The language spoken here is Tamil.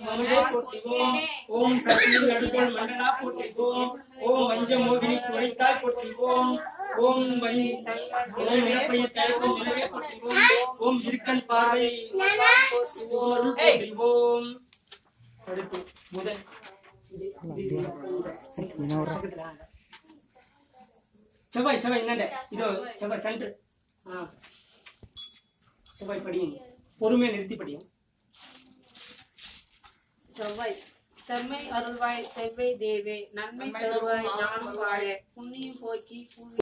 மங்களே போற்றிவோம். ஓம் சக்தி நடுகோள் மண்டலா போற்றிவோம். ஓம் மஞ்ச மோகினி துரைத்தாய் போற்றிவோம். ஓம் இளப்பைய தயக்கம் நிலவே போற்றிவோம். ஓம் இருக்கன் பாறை போற்றிவோம். அடுத்து முதல் செவ்வாய் செவ்வாய் என்னண்ட இதோ செவ்வாய் சென்டர் செவ்வாய் படியும் பொறுமையை நிறுத்தி படியும். செவ்வாய் செம்மை அருள்வாய் செவ்வை தேவே நன்மை தருவாய் ஞானம் வாழ புண்ணியம் போக்கி